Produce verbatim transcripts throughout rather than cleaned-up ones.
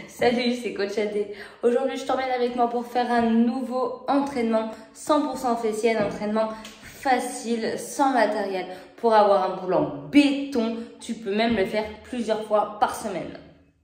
Salut, c'est Coach Adé. Aujourd'hui, je t'emmène avec moi pour faire un nouveau entraînement cent pour cent fessier, un entraînement facile, sans matériel, pour avoir un boule en béton. Tu peux même le faire plusieurs fois par semaine.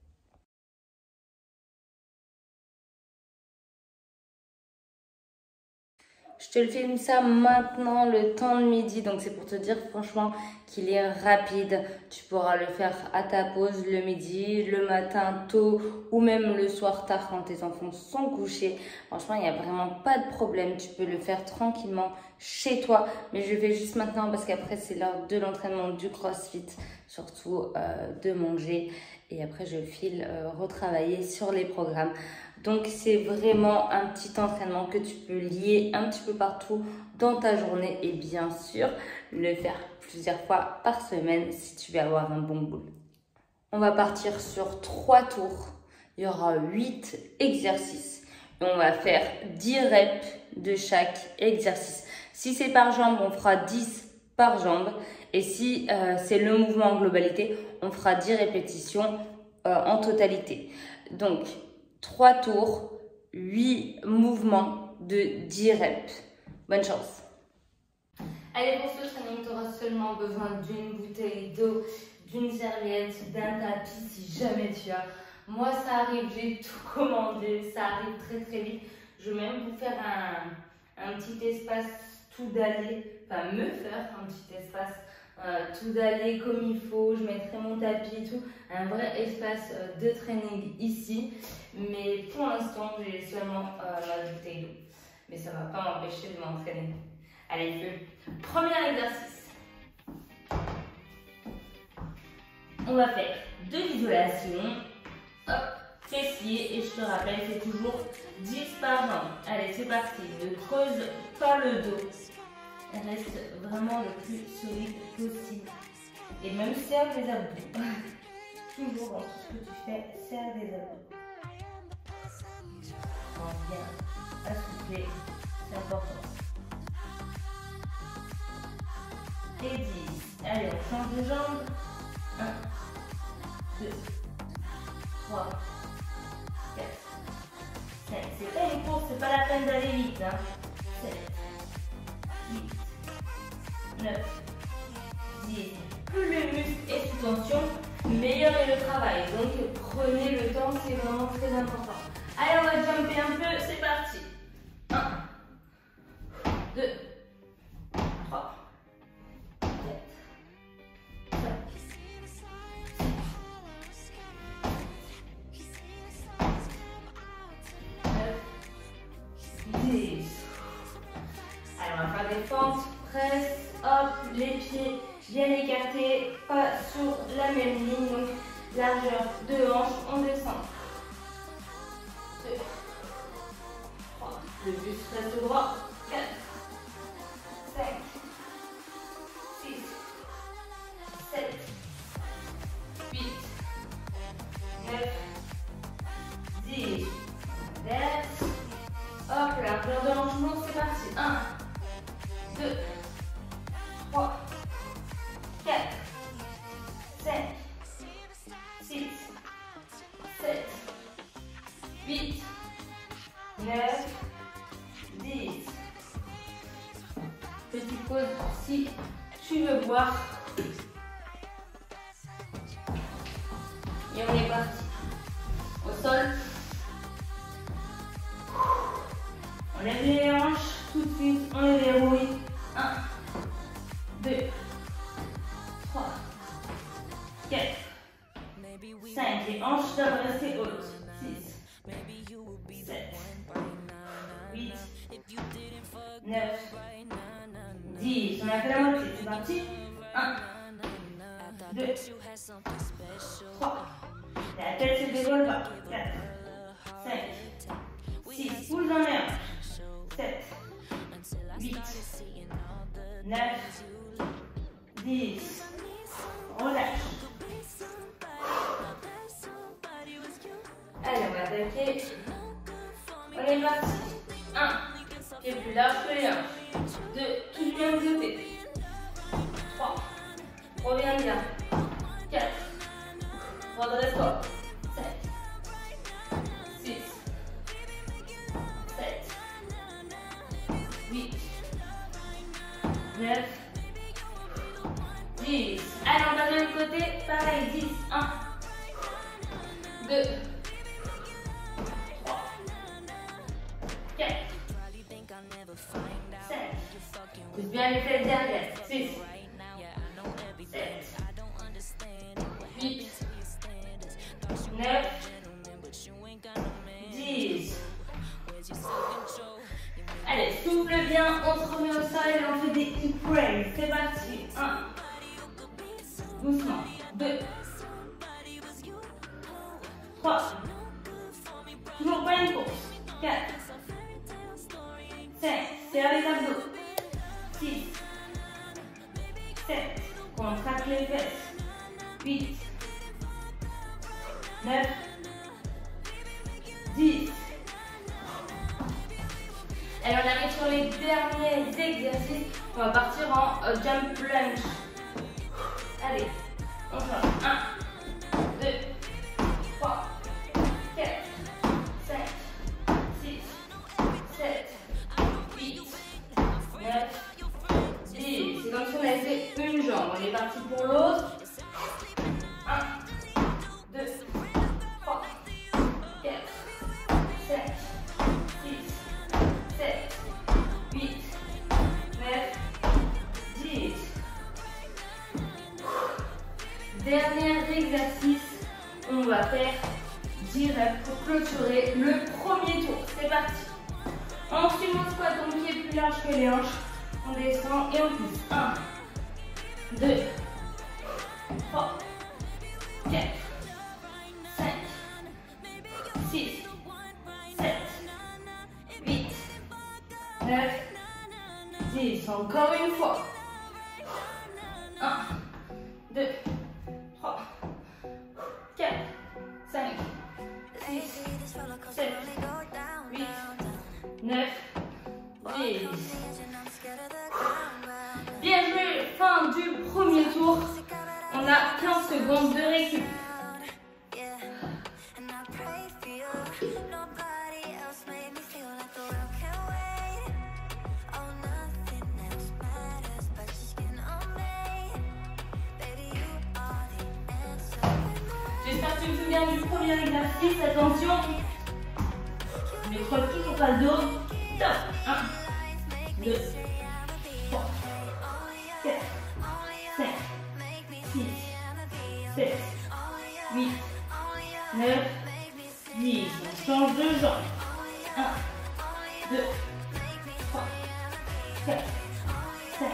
Je te le filme ça maintenant, le temps de midi, donc c'est pour te dire franchement qu'il est rapide. Tu pourras le faire à ta pause le midi, le matin tôt ou même le soir tard quand tes enfants sont couchés. Franchement, il n'y a vraiment pas de problème, tu peux le faire tranquillement chez toi. Mais je le fais juste maintenant parce qu'après c'est l'heure de l'entraînement du CrossFit, surtout euh, de manger. Et après je file euh, retravailler sur les programmes. Donc c'est vraiment un petit entraînement que tu peux lier un petit peu partout dans ta journée et bien sûr le faire plusieurs fois par semaine si tu veux avoir un bon boule. On va partir sur trois tours, il y aura huit exercices et on va faire dix reps de chaque exercice. Si c'est par jambe, on fera dix par jambe et si euh, c'est le mouvement en globalité, on fera dix répétitions euh, en totalité. Donc trois tours, huit mouvements de dix reps. Bonne chance. Allez, pour ce training, tu auras seulement besoin d'une bouteille d'eau, d'une serviette, d'un tapis si jamais tu as. Moi, ça arrive, j'ai tout commandé, ça arrive très très vite. Je vais même vous faire un, un petit espace tout dallé, enfin me faire un petit espace euh, tout dallé comme il faut. Je mettrai mon tapis et tout, un vrai espace euh, de training ici. Mais pour l'instant, j'ai seulement euh, ma bouteille d'eau. Mais ça ne va pas m'empêcher de m'entraîner. Allez, feu. Premier exercice. On va faire de l'isolation. Hop, fessier. Et je te rappelle, c'est toujours dix par jambe. Allez, c'est parti. Ne creuse pas le dos. Reste vraiment le plus solide possible. Et même serre des abdos. Toujours dans tout ce que tu fais, serre des abdos. Bien assoupler, c'est important. Et dix. Allez, on change de jambe. un, deux, trois, quatre, cinq. C'est pas une course, c'est pas la peine d'aller vite. Hein. sept, huit, neuf, dix. Plus le muscle est sous tension, meilleur est le travail. Donc prenez le temps, c'est vraiment très important. Allez, on va jumper un peu, c'est parti. un, deux, trois, quatre, cinq, six, neuf, dix. Allez, on va faire des fentes, presse, hop, les pieds bien écartés, pas sur la même ligne, donc largeur de hanche, on descend. deux, trois, le buste reste droit, quatre, cinq, six, sept, huit, neuf, dix. Baisse. Hop, largeur de hanche, monte, c'est parti. un, deux, trois, quatre, cinq, six, sept, huit, neuf, dix. Petite pause si tu veux boire. Et on est parti. Au sol. On lève les hanches. Tout de suite, on les dérouille. un, deux, trois, quatre, cinq. Les hanches doivent rester hautes. six, sept, huit, neuf, dix. On a fait la moitié. C'est parti. un, deux, trois. La tête se dévoile pas. quatre, cinq, six. Pousse dans les hanches. sept, huit, neuf, dix. Relâche. Allez, on va attaquer. On est parti. un. Pied plus large que les hanches. deux. Tout bien de côté. trois. Reviens bien. quatre. Redresse-toi. cinq. neuf, dix. Allez, on passe de l'autre côté. Pareil, dix. un, deux, trois, quatre, cinq. Pousse bien les fesses derrière. six, sept, huit, neuf, dix. Allez, souffle bien, on se remet au sol et on fait des hip raises. C'est parti. un. Doucement. deux. trois. Toujours pas une course. quatre. cinq. Serre les abdos. six. sept. Contracte les fesses. huit. neuf. dix. Allez, on arrive sur les derniers exercices. On va partir en euh, jump lunge. Allez, on change. un, deux, trois, quatre, cinq, six, sept, huit, neuf, dix. C'est comme si on avait fait une jambe. On est parti pour l'autre. un, deux, trois, quatre, cinq, six, sept, huit, neuf, dix. Dernier exercice, on va faire dix reps pour clôturer le premier tour. C'est parti. Ensuite, on squat, ton pied plus large que les hanches. On descend et on pousse. un, deux, trois, quatre, cinq, six, sept, huit, neuf, dix. Encore une fois. un, deux, trois, quatre, cinq, six, sept, huit, neuf, dix. Bien joué, fin du premier tour. On a quinze secondes de récup. J'espère que tu te souviens du premier exercice. Attention, je ne croise toujours pas le dos. Top. un, deux, trois, quatre, cinq, six, sept, huit, neuf, dix. On change de jambe. un, deux, trois, quatre, cinq,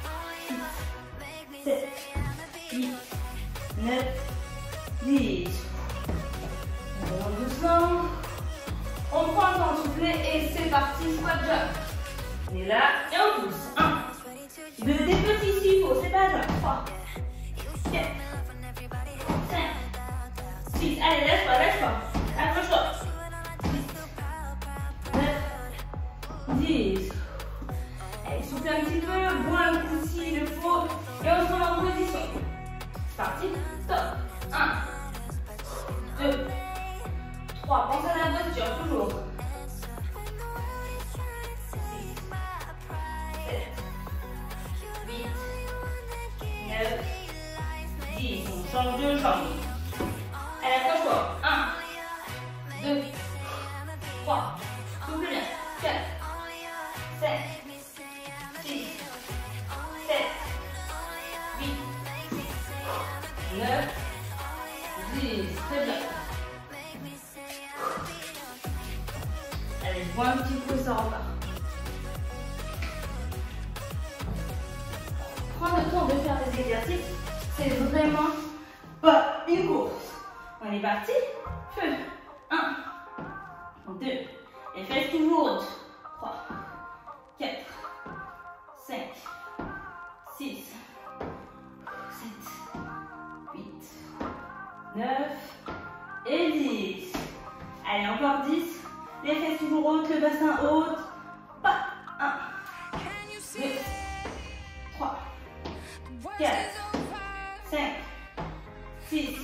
six, sept, huit, neuf, dix. On va doucement. On prend le temps de souffler et c'est parti, squat jump. On est là et on pousse. un. De des petits s'il faut, c'est pas grave. trois, quatre, cinq, six. Allez, lâche-toi, lâche-toi. Accroche-toi. neuf, dix. Allez, souffle un petit peu, bois un coup s'il le faut. Et on se met en position. C'est parti, stop. un, deux, trois. Pense à la posture, toujours. neuf, dix. On change de jambe. Allez, accroche-toi. un, deux, trois. Souffle bien. quatre, cinq, six, sept, huit, neuf, dix. Très bien. Allez, je bois un petit coup et ça repart. Prends le temps de faire des exercices, c'est vraiment pas une course. On est parti. Feu. un, deux, et fesses toujours hautes. trois, quatre, cinq, six, sept, huit, neuf et dix. Allez, encore dix. Les fesses toujours hautes, le bassin haut. Pas. un, deux, trois, quatre, cinq, six,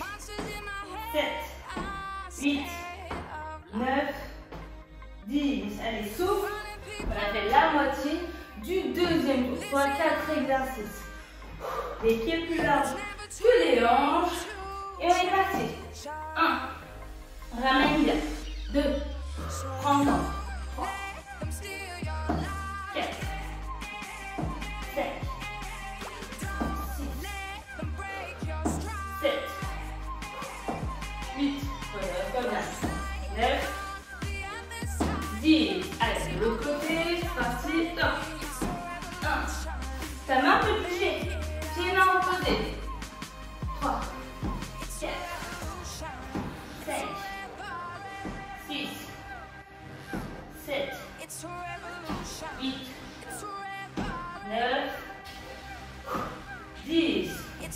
sept, huit, neuf, dix. Allez, souffle. On a fait la moitié du deuxième tour, soit quatre exercices. Les pieds plus larges que les hanches. Et on est parti. un. Ramène bien. deux. Prends le temps. trois. quatre. cinq. six. sept. huit. Voilà, neuf. dix. Allez, de l'autre côté. C'est parti. Top. un. Ta main peut bouger. Pieds mains opposés. trois. quatre. cinq. six. sept. huit. neuf. dix.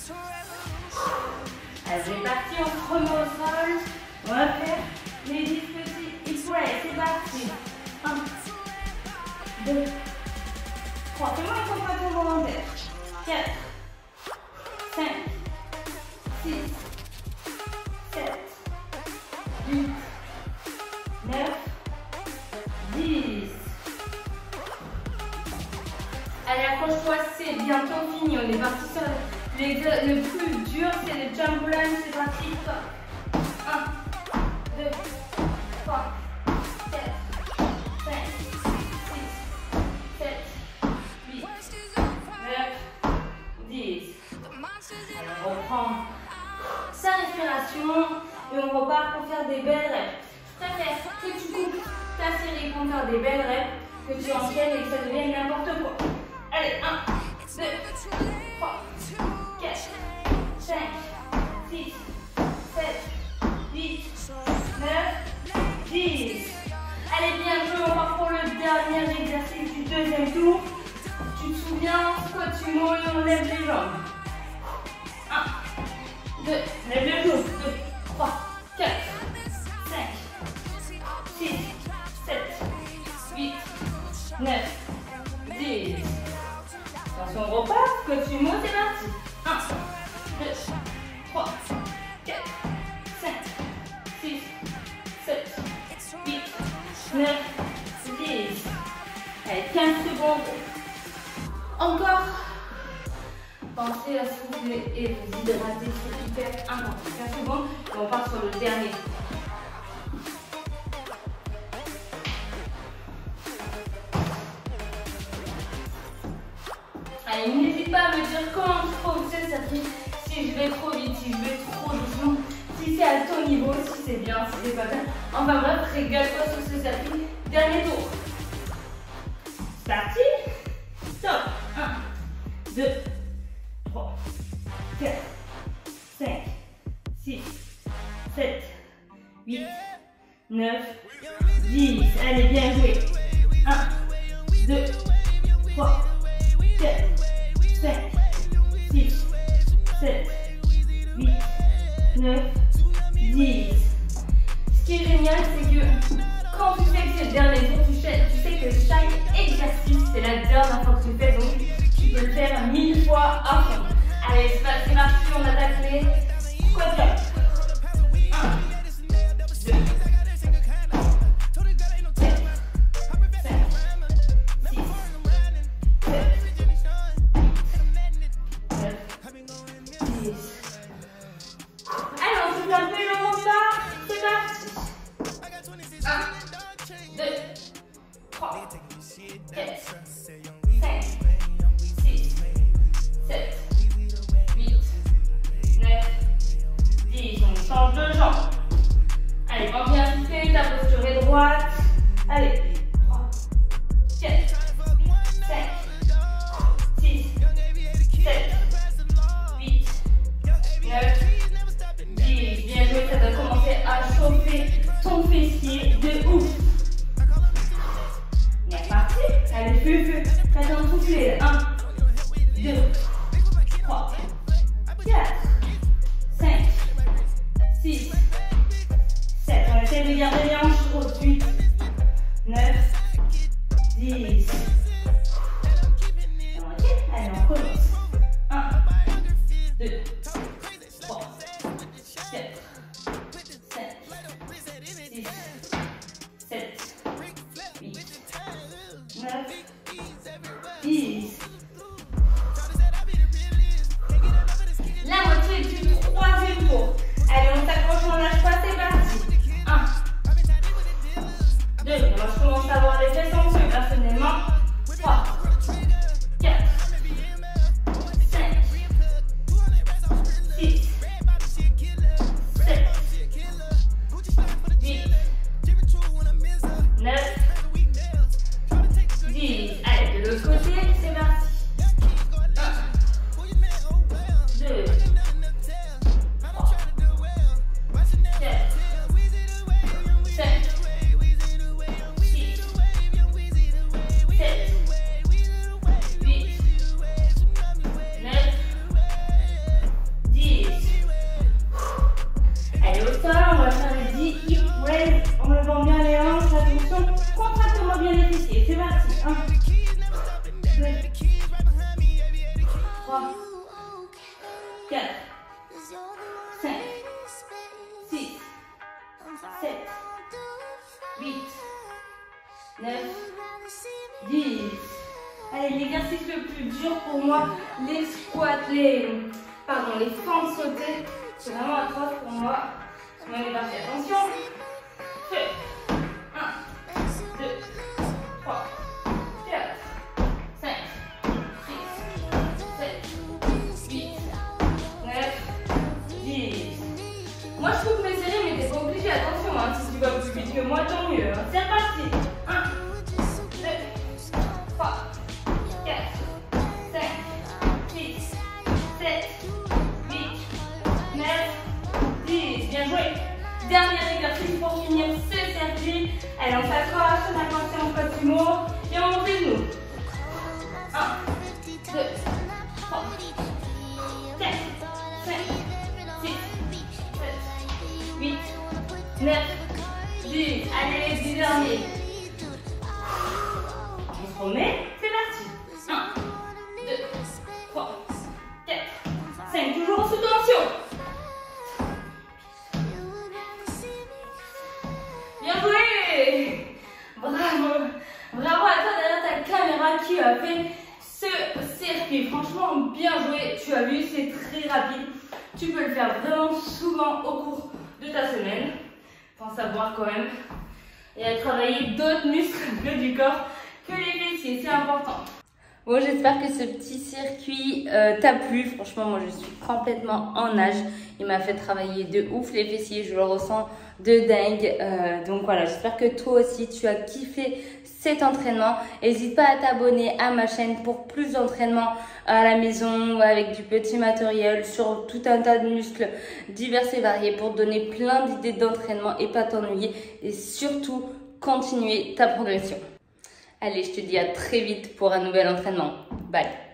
Allez, c'est parti, on se remet au sol. On va faire les dix petits X-ray. C'est parti. un, deux, trois. Fais-moi une contraction volontaire. quatre, cinq, six, sept, huit, neuf, dix. Allez, accroche-toi, c'est bientôt fini. On est parti sur le, le plus dur, c'est le jump line. C'est parti. un, deux, trois, quatre, cinq, six, sept, huit, neuf, dix. Allez, on reprend sa respiration et on repart pour faire des belles reps. Je préfère que tu coupes ta série pour faire des belles reps, que tu enchaînes et que ça devienne n'importe quoi. Allez, un, deux, trois, quatre, cinq, six, sept, huit, neuf, dix. Allez, bien joué, on part pour le dernier exercice du deuxième tour. Tu te souviens, squat sumo et on lève les jambes. un, deux, lève les genoux. deux, trois, quatre, cinq, six, sept, huit, neuf, dix. Attention, on repart. Squat sumo, c'est parti. un, deux, trois, quatre, cinq, six, sept, huit, neuf, dix. Allez, quinze secondes. Encore. Pensez à souffler et vous hydrater, c'est hyper important. quinze secondes et on part sur le dernier. Allez, n'hésite pas à me dire comment tu trouves ce circuit, si je vais trop vite, si je vais trop doucement, si c'est à ton niveau, si c'est bien, si c'est pas bien. Enfin bref, régale-toi sur ce circuit. Dernier tour. C'est parti. Top. un, deux, trois, quatre, cinq, six, sept, huit, neuf, dix. Allez, bien joué. un, deux, trois, quatre, cinq, six, sept, huit, neuf, dix. Ce qui est génial, c'est que quand tu sais que c'est le dernier tour, tu sais, tu sais que chaque exercice, c'est la dernière fois que tu fais, donc tu peux le faire mille fois à fond. Allez, c'est parti, on attaque les squat jump. un, deux, sept, cinq, six, sept, neuf, dix. Allez, on se fait un peu le repas. C'est parti. un, deux, trois, quatre, cinq, six, sept, huit, neuf, dix. On change de jambe. Allez, quand bien fait, ta posture est droite. Allez, trois, quatre, cinq, six, sept, huit, neuf, dix. Bien joué, ça doit commencer à chauffer ton fessier de ouf. On est reparti. Allez, feu, feu. T'as besoin de souffler. un, deux, trois, quatre, cinq, six, sept. On essaie de garder les hanches hautes. huit, neuf, dix. Ok, allez, on commence. un, deux, trois, quatre, cinq, six, sept, huit, neuf, neuf, dix. Allez, l'exercice le plus dur pour moi, les squats, les, pardon, les fentes sautées, c'est vraiment atroce pour moi. On est parti, attention. un, deux, trois, quatre, cinq, six, sept, huit, neuf, dix. Moi je trouve mes séries, mais t'es pas obligé, attention, hein, si tu vas plus vite que moi, tant mieux. Hein. C'est reparti. un, deux, trois, quatre, cinq, six, sept, huit, neuf, dix. Bien joué. Dernier exercice pour finir ce circuit. Allez, on s'accroche, on accroche un peu plus haut et on monte les genoux. un, deux, trois, quatre, cinq, six, sept, huit, neuf, dix. Allez, les dix derniers. On se remet, c'est parti. un, deux, trois, quatre, cinq. Toujours sous tension. Bien joué! Bravo! Bravo à toi derrière ta caméra qui a fait ce circuit. Franchement, bien joué. Tu as vu, c'est très rapide. Tu peux le faire vraiment souvent au cours de ta semaine. Faut en savoir quand même. Et à travailler d'autres muscles du corps que les fessiers. C'est important. Bon, j'espère que ce petit circuit euh, t'a plu. Franchement, moi, je suis complètement en nage. Il m'a fait travailler de ouf les fessiers. Je le ressens de dingue. Euh, donc voilà, j'espère que toi aussi, tu as kiffé cet entraînement. N'hésite pas à t'abonner à ma chaîne pour plus d'entraînement à la maison ou avec du petit matériel sur tout un tas de muscles divers et variés pour te donner plein d'idées d'entraînement et pas t'ennuyer. Et surtout, continuer ta progression. Allez, je te dis à très vite pour un nouvel entraînement. Bye!